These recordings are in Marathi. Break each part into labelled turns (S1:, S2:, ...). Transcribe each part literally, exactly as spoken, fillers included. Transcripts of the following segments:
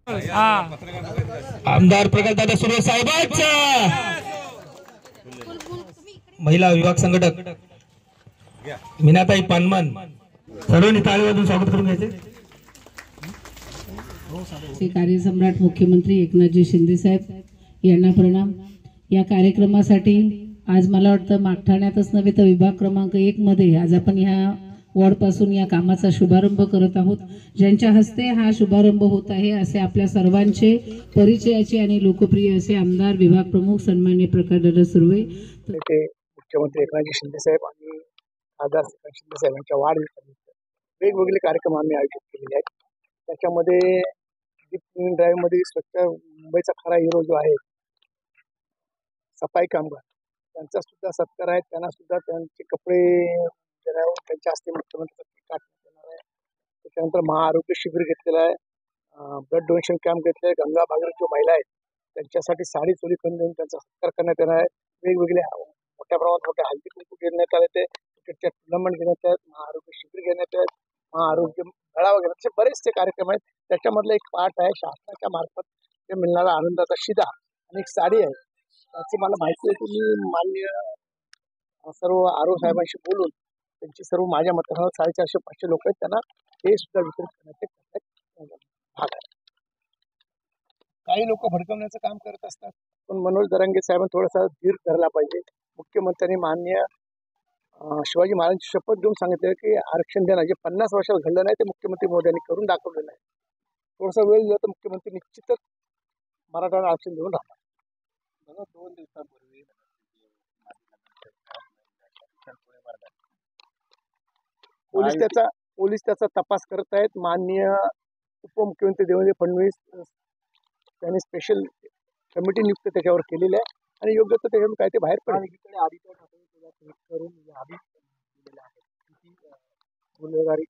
S1: आमदार प्रकाशदादा सुर्वे साहेबांचा महिला विभाग संघटक मीनाताई पानमन सर्वांनी टाळी वाजवून स्वागत करून घ्यायचे।
S2: कार्यसम्राट मुख्यमंत्री एकनाथजी शिंदे साहेब यांना प्रणाम। या कार्यक्रमासाठी आज मला वाटतं मागठाण्यातच नव्हे तर विभाग क्रमांक एक मध्ये आज आपण ह्या वॉर्ड पासून या कामाचा शुभारंभ करत आहोत। ज्यांच्या हस्ते हा शुभारंभ होत आहे असे आपल्या सर्वांचे परिचयाचे आणि लोकप्रिय असे आमदार विभाग प्रमुख सन्माननीय प्रकाशदादा सुर्वे,
S3: मुख्यमंत्री एकनाथजी शिंदे साहेब आणि खासदार शिंदे साहेबांच्या वाढदिवसानिमित्त वेगवेगळे कार्यक्रम आम्ही आयोजित केलेले आहेत। त्याच्यामध्ये दीप ड्राईव्ह मध्ये स्वच्छ मुंबईचा खरा हिरो जो आहे सफाई कामगार त्यांचा सुद्धा सत्कार आहे। त्यांना सुद्धा त्यांचे कपडे त्यांच्या हस्ते मुख्यमंत्री काढण्यात येणार आहे। त्याच्यानंतर महाआरोग्य शिबिर घेतलेलं आहे, ब्लड डोनेशन कॅम्प घेतले आहे। गंगा भागीरथ जो महिला आहेत त्यांच्यासाठी साडी चोली करून देऊन त्यांचा सत्कार करण्यात येणार आहे। वेगवेगळे मोठ्या प्रमाणात मोठ्या हल्दी कुंकू घेण्यात आले, ते क्रिकेटच्या टुर्नामेंट घेण्यात आहेत, महाआरोग्य शिबिर घेण्यात आहेत, महाआरोग्य मेळावा घेण्यात, असे बरेचसे कार्यक्रम आहेत। त्याच्यामधला एक पार्ट आहे शासनाच्या मार्फत ते मिळणारा आनंदाचा शिदा आणि एक साडी आहे। त्याची मला माहिती आहे की मी माननीय सर्व आरो साहेबांशी बोलून त्यांची सर्व माझ्या मतदारात साडेचारशे पाचशे लोक आहेत त्यांना हे सुद्धा वितरित करण्याचे भाग आहे। काही लोक भडकवण्याचं काम करत असतात, पण मनोज जरांगे साहेबांनी थोडासा धीर धरला पाहिजे। मुख्यमंत्र्यांनी माननीय शिवाजी महाराजांची शपथ घेऊन सांगितलं की आरक्षण देणं जे पन्नास वर्षात घडलं नाही ते मुख्यमंत्री मोदयांनी करून दाखवलेलं आहे। थोडासा वेळ दिला तर मुख्यमंत्री निश्चितच मराठा आरक्षण देऊन राहणार। दोन दिवसांपूर्वी पोलीस त्याचा पोलीस त्याचा तपास करत आहेत। माननीय उपमुख्यमंत्री देवेंद्र फडणवीस त्यांनी स्पेशल कमिटी नियुक्त त्याच्यावर केलेली आहे आणि योग्य तर त्याच्यातून काय ते बाहेर पडेल। आदित्य ठाकरे करून आधी दिलेला आहे किती गुन्हेगारी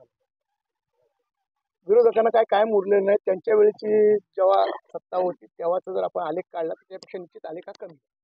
S3: विरोधकांना काय काय उरलेलं नाही। त्यांच्या वेळेची जेव्हा सत्ता होती तेव्हाचा जर आपण आलेख काढला तर त्यापेक्षा निश्चित आलेख हा कमी